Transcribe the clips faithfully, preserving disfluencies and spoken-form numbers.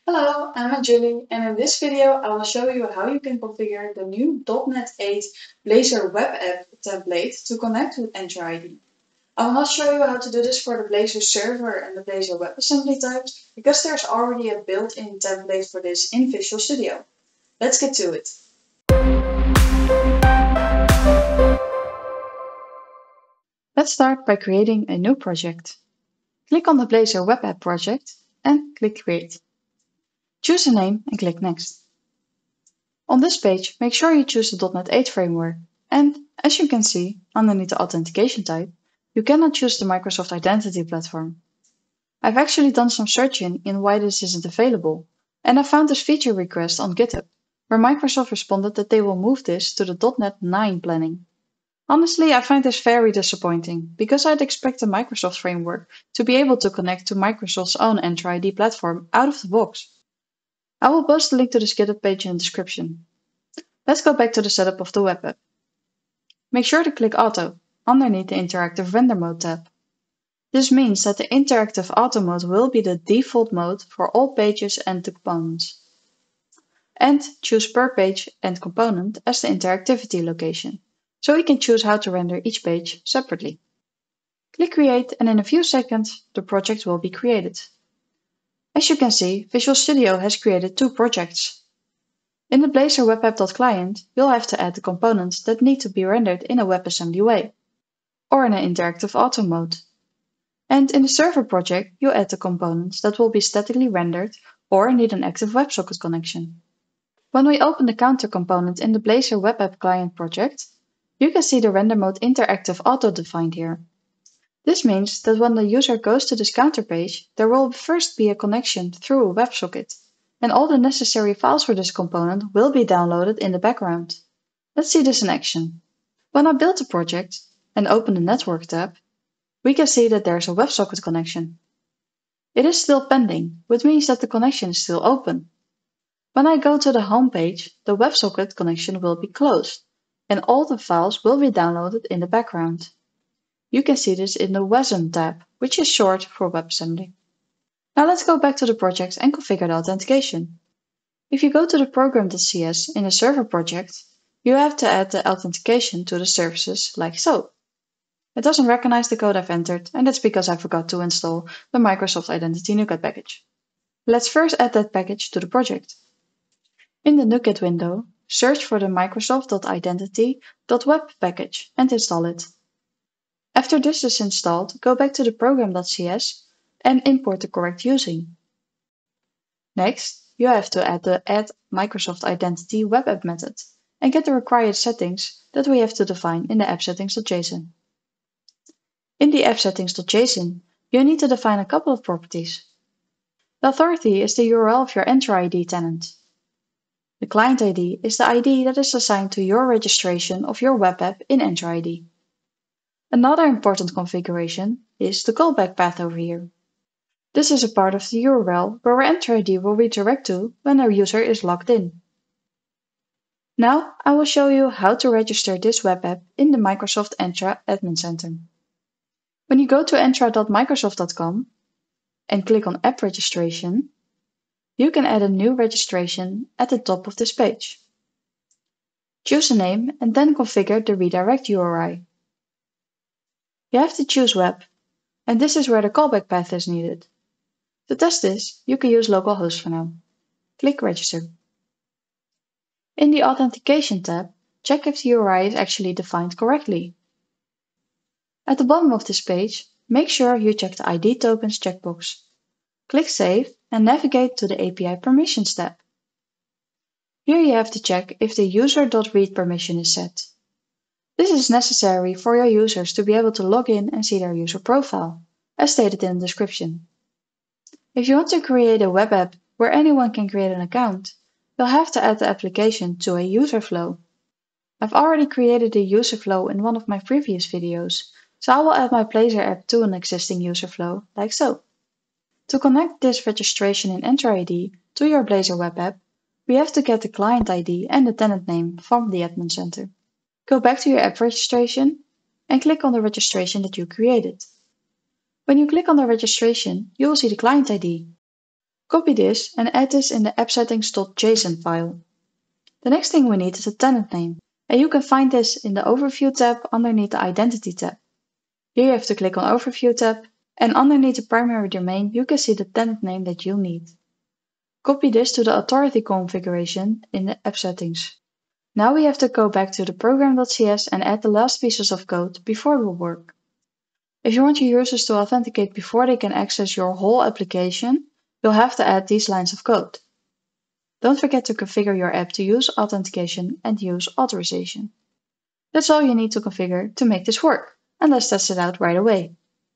Hello, I'm Julie, and in this video I will show you how you can configure the new dot net eight Blazor Web App template to connect with Entra I D. I will not show you how to do this for the Blazor server and the Blazor WebAssembly types because there's already a built-in template for this in Visual Studio. Let's get to it. Let's start by creating a new project. Click on the Blazor Web App project and click Create. Choose a name and click Next. On this page, make sure you choose the dot net eight framework, and as you can see, underneath the authentication type, you cannot choose the Microsoft Identity platform. I've actually done some searching in why this isn't available, and I found this feature request on GitHub, where Microsoft responded that they will move this to the dot net nine planning. Honestly, I find this very disappointing, because I'd expect the Microsoft framework to be able to connect to Microsoft's own Entra I D platform out of the box. I will post a link to this GitHub page in the description. Let's go back to the setup of the web app. Make sure to click Auto underneath the Interactive Render Mode tab. This means that the InteractiveAuto mode will be the default mode for all pages and components. And choose per page and component as the interactivity location, so we can choose how to render each page separately. Click Create, and in a few seconds the project will be created. As you can see, Visual Studio has created two projects. In the Blazor Web App.Client, you'll have to add the components that need to be rendered in a WebAssembly way, or in an InteractiveAuto mode. And in the server project, you add the components that will be statically rendered or need an active WebSocket connection. When we open the counter component in the Blazor Web App Client project, you can see the render mode InteractiveAuto defined here. This means that when the user goes to this counter page, there will first be a connection through a WebSocket, and all the necessary files for this component will be downloaded in the background. Let's see this in action. When I build the project and open the Network tab, we can see that there's a WebSocket connection. It is still pending, which means that the connection is still open. When I go to the home page, the WebSocket connection will be closed, and all the files will be downloaded in the background. You can see this in the WASM tab, which is short for WebAssembly. Now let's go back to the project and configure the authentication. If you go to the Program dot C S in the server project, you have to add the authentication to the services like so. It doesn't recognize the code I've entered, and that's because I forgot to install the Microsoft.Identity.Web package. Let's first add that package to the project. In the NuGet window, search for the Microsoft.Identity.Web package and install it. After this is installed, go back to the Program dot C S and import the correct using. Next, you have to add the Add Microsoft Identity Web App method and get the required settings that we have to define in the app settings.json. In the app settings.json, you need to define a couple of properties. The authority is the U R L of your Entra I D tenant. The client I D is the I D that is assigned to your registration of your web app in Entra I D. Another important configuration is the callback path over here. This is a part of the U R L where our Entra I D will redirect to when a user is logged in. Now I will show you how to register this web app in the Microsoft Entra Admin Center. When you go to entra dot microsoft dot com and click on App Registration, you can add a new registration at the top of this page. Choose a name and then configure the redirect U R I. You have to choose Web, and this is where the callback path is needed. To test this, you can use localhost for now. Click Register. In the Authentication tab, check if the U R I is actually defined correctly. At the bottom of this page, make sure you check the I D tokens checkbox. Click Save and navigate to the A P I Permissions tab. Here you have to check if the user.read permission is set. This is necessary for your users to be able to log in and see their user profile, as stated in the description. If you want to create a web app where anyone can create an account, you'll have to add the application to a user flow. I've already created a user flow in one of my previous videos, so I will add my Blazor app to an existing user flow, like so. To connect this registration in Entra I D to your Blazor web app, we have to get the client I D and the tenant name from the admin center. Go back to your app registration and click on the registration that you created. When you click on the registration, you will see the client I D. Copy this and add this in the app settings.json file. The next thing we need is a tenant name, and you can find this in the Overview tab underneath the Identity tab. Here you have to click on Overview tab, and underneath the primary domain you can see the tenant name that you need. Copy this to the authority configuration in the app settings. Now we have to go back to the Program dot C S and add the last pieces of code before it will work. If you want your users to authenticate before they can access your whole application, you'll have to add these lines of code. Don't forget to configure your app to use authentication and use authorization. That's all you need to configure to make this work, and let's test it out right away.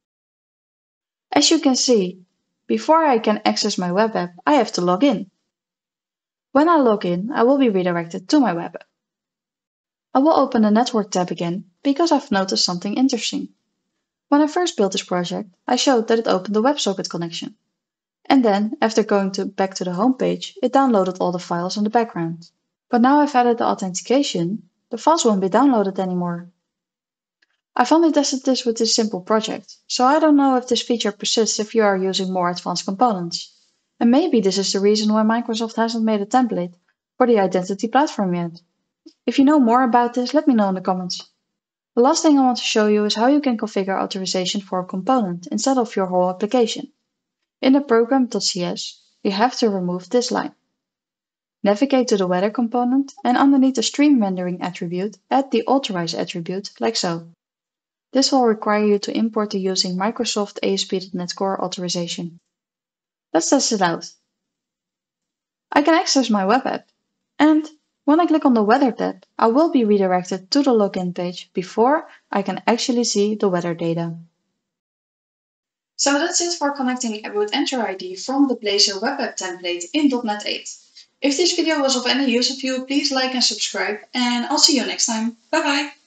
As you can see, before I can access my web app, I have to log in. When I log in, I will be redirected to my web app. I will open the Network tab again because I've noticed something interesting. When I first built this project, I showed that it opened the WebSocket connection. And then, after going to, back to the home page, it downloaded all the files in the background. But now I've added the authentication, the files won't be downloaded anymore. I've only tested this with this simple project, so I don't know if this feature persists if you are using more advanced components. And maybe this is the reason why Microsoft hasn't made a template for the identity platform yet. If you know more about this, let me know in the comments. The last thing I want to show you is how you can configure authorization for a component instead of your whole application. In the Program dot C S, you have to remove this line. Navigate to the weather component and underneath the stream rendering attribute, add the authorize attribute like so. This will require you to import the using Microsoft A S P dot net Core authorization. Let's test it out. I can access my web app, and when I click on the Weather tab, I will be redirected to the login page before I can actually see the weather data. So that's it for connecting with Entra I D from the Blazor Web App template in dot net eight. If this video was of any use to you, please like and subscribe, and I'll see you next time. Bye bye!